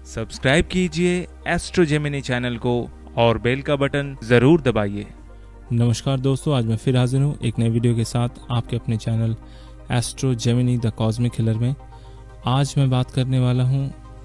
Subscribe कीजिए astro Gemini channel को और बेल का बटन जरूर दबाइए। नमस्कार दोस्तों, आज मैं फिर हाजिर हूँ एक नए वीडियो के साथ आपके अपने channel astro Gemini the cosmic healer में। आज मैं बात करने वाला हूँ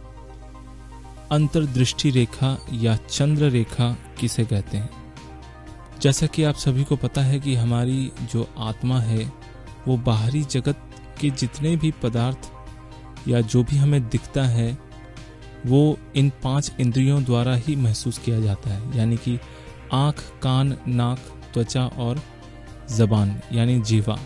अंतर्दृष्टि रेखा या चंद्र रेखा किसे कहते हैं। जैसा कि आप सभी को पता है कि हमारी जो आत्मा है वो बाहरी जगत के जितने भी पदार्थ या जो भी हमें दिखता है वो इन 5 इंद्रियों द्वारा ही महसूस किया जाता है, यानी कि आँख, कान, नाक, त्वचा और जबान यानी जीवा।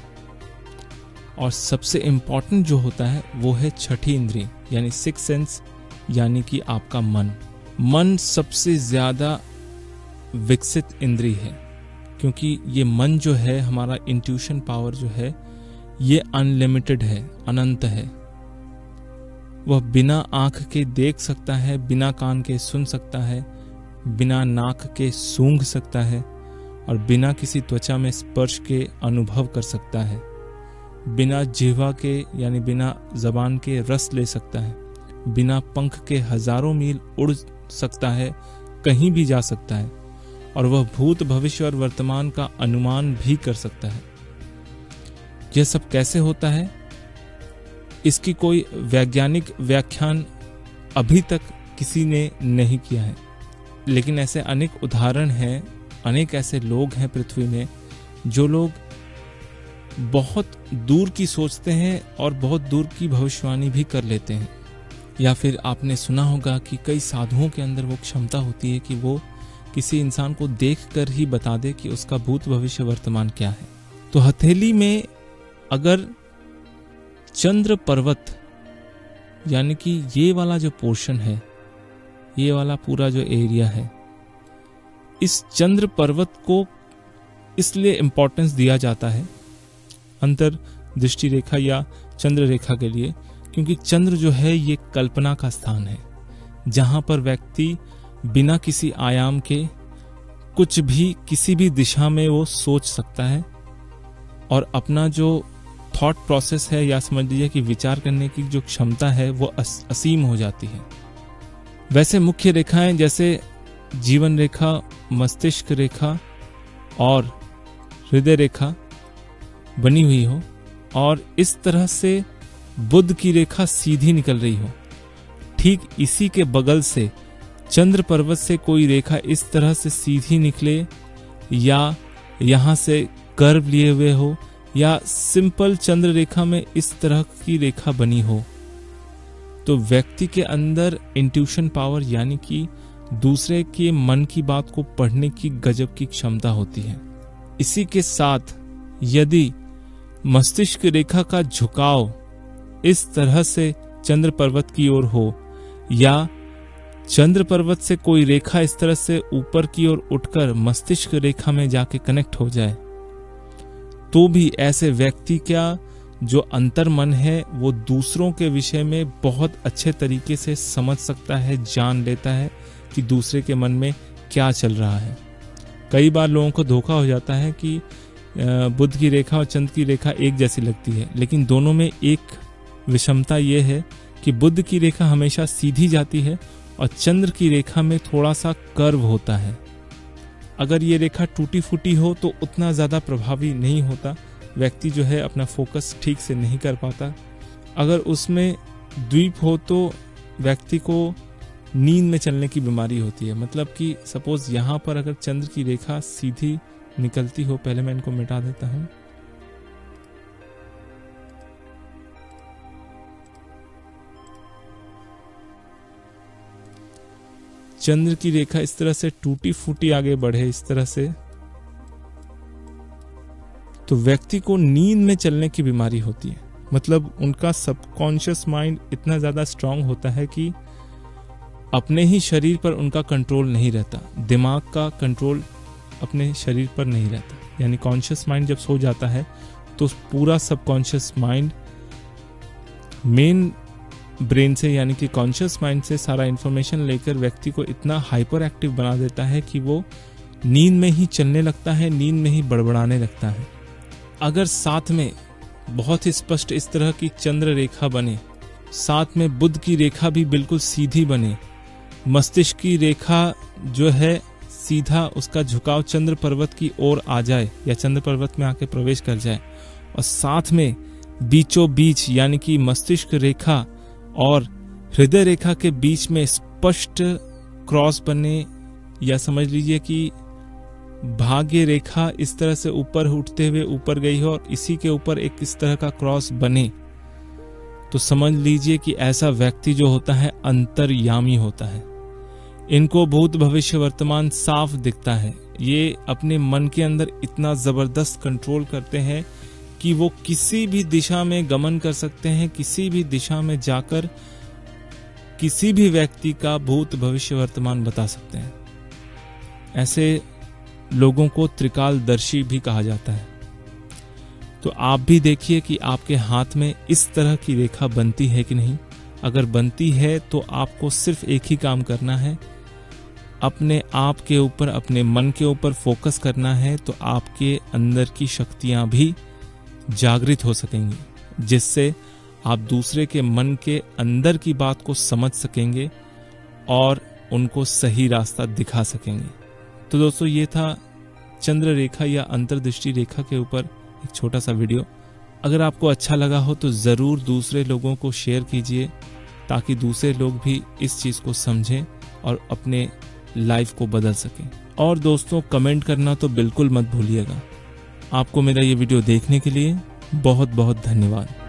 और सबसे इम्पॉर्टेंट जो होता है वो है छठी इंद्री यानी 6th सेंस, यानी कि आपका मन। मन सबसे ज़्यादा विकसित इंद्री है, क्योंकि ये मन जो है, हमारा इंट्यूशन पावर जो है ये अनलिमिटेड है, अनंत है। वह बिना आंख के देख सकता है, बिना कान के सुन सकता है, बिना नाक के सूंघ सकता है और बिना किसी त्वचा में स्पर्श के अनुभव कर सकता है, बिना जिह्वा के यानी बिना जबान के रस ले सकता है, बिना पंख के हजारों मील उड़ सकता है, कहीं भी जा सकता है और वह भूत, भविष्य और वर्तमान का अनुमान भी कर सकता है। यह सब कैसे होता है, इसकी कोई वैज्ञानिक व्याख्यान अभी तक किसी ने नहीं किया है, लेकिन ऐसे अनेक उदाहरण हैं, अनेक ऐसे लोग हैं पृथ्वी में जो लोग बहुत दूर की सोचते हैं और बहुत दूर की भविष्यवाणी भी कर लेते हैं। या फिर आपने सुना होगा कि कई साधुओं के अंदर वो क्षमता होती है कि वो किसी इंसान को देखकर ही बता दे कि उसका भूत, भविष्य, वर्तमान क्या है। तो हथेली में अगर चंद्र पर्वत यानी कि ये वाला जो पोर्शन है, ये वाला पूरा जो एरिया है, इस चंद्र पर्वत को इसलिए इंपॉर्टेंस दिया जाता है अंतर दृष्टि रेखा या चंद्र रेखा के लिए, क्योंकि चंद्र जो है ये कल्पना का स्थान है, जहां पर व्यक्ति बिना किसी आयाम के कुछ भी किसी भी दिशा में वो सोच सकता है और अपना जो थॉट प्रोसेस है या समझ लीजिए कि विचार करने की जो क्षमता है वो असीम हो जाती है। वैसे मुख्य रेखाएं जैसे जीवन रेखा, मस्तिष्क रेखा और हृदय रेखा बनी हुई हो और इस तरह से बुध की रेखा सीधी निकल रही हो, ठीक इसी के बगल से चंद्र पर्वत से कोई रेखा इस तरह से सीधी निकले या यहां से कर्व लिए हुए हो या सिंपल चंद्र रेखा में इस तरह की रेखा बनी हो, तो व्यक्ति के अंदर इंट्यूशन पावर यानी कि दूसरे के मन की बात को पढ़ने की गजब की क्षमता होती है। इसी के साथ यदि मस्तिष्क रेखा का झुकाव इस तरह से चंद्र पर्वत की ओर हो या चंद्र पर्वत से कोई रेखा इस तरह से ऊपर की ओर उठकर मस्तिष्क रेखा में जाके कनेक्ट हो जाए, तो भी ऐसे व्यक्ति का जो अंतर मन है वो दूसरों के विषय में बहुत अच्छे तरीके से समझ सकता है, जान लेता है कि दूसरे के मन में क्या चल रहा है। कई बार लोगों को धोखा हो जाता है कि बुध की रेखा और चंद्र की रेखा एक जैसी लगती है, लेकिन दोनों में एक विषमता ये है कि बुध की रेखा हमेशा सीधी जाती है और चंद्र की रेखा में थोड़ा सा कर्व होता है। अगर ये रेखा टूटी फूटी हो तो उतना ज़्यादा प्रभावी नहीं होता, व्यक्ति जो है अपना फोकस ठीक से नहीं कर पाता। अगर उसमें द्वीप हो तो व्यक्ति को नींद में चलने की बीमारी होती है। मतलब कि सपोज यहाँ पर अगर चंद्र की रेखा सीधी निकलती हो, पहले मैं इनको मिटा देता हूँ। चंद्र की रेखा इस तरह से टूटी फूटी आगे बढ़े इस तरह से, तो व्यक्ति को नींद में चलने की बीमारी होती है। मतलब उनका सबकॉन्शियस माइंड इतना ज्यादा स्ट्रांग होता है कि अपने ही शरीर पर उनका कंट्रोल नहीं रहता, दिमाग का कंट्रोल अपने शरीर पर नहीं रहता। यानी कॉन्शियस माइंड जब सो जाता है तो पूरा सबकॉन्शियस माइंड मेन ब्रेन से यानी कि कॉन्शियस माइंड से सारा इंफॉर्मेशन लेकर व्यक्ति को इतना हाइपर एक्टिव बना देता है कि वो नींद में ही चलने लगता है, नींद में ही बड़बड़ाने लगता है। अगर साथ में बहुत ही स्पष्ट इस तरह की चंद्र रेखा बने साथ में बुध की रेखा भी बिल्कुल सीधी बने, मस्तिष्क की रेखा जो है सीधा उसका झुकाव चंद्र पर्वत की ओर आ जाए या चंद्र पर्वत में आके प्रवेश कर जाए, और साथ में बीचों बीच यानी कि मस्तिष्क रेखा और हृदय रेखा के बीच में स्पष्ट क्रॉस बने, या समझ लीजिए कि भाग्य रेखा इस तरह से ऊपर उठते हुए ऊपर गई हो और इसी के ऊपर एक इस तरह का क्रॉस बने, तो समझ लीजिए कि ऐसा व्यक्ति जो होता है अंतर्यामी होता है। इनको भूत भविष्य वर्तमान साफ दिखता है। ये अपने मन के अंदर इतना जबरदस्त कंट्रोल करते हैं कि वो किसी भी दिशा में गमन कर सकते हैं, किसी भी दिशा में जाकर किसी भी व्यक्ति का भूत भविष्य वर्तमान बता सकते हैं। ऐसे लोगों को त्रिकालदर्शी भी कहा जाता है। तो आप भी देखिए कि आपके हाथ में इस तरह की रेखा बनती है कि नहीं। अगर बनती है तो आपको सिर्फ एक ही काम करना है, अपने आप के ऊपर, अपने मन के ऊपर फोकस करना है, तो आपके अंदर की शक्तियां भी जागृत हो सकेंगी, जिससे आप दूसरे के मन के अंदर की बात को समझ सकेंगे और उनको सही रास्ता दिखा सकेंगे। तो दोस्तों, ये था चंद्र रेखा या अंतर्दृष्टि रेखा के ऊपर एक छोटा सा वीडियो। अगर आपको अच्छा लगा हो तो ज़रूर दूसरे लोगों को शेयर कीजिए, ताकि दूसरे लोग भी इस चीज़ को समझें और अपने लाइफ को बदल सकें। और दोस्तों, कमेंट करना तो बिल्कुल मत भूलिएगा। आपको मेरा ये वीडियो देखने के लिए बहुत बहुत धन्यवाद।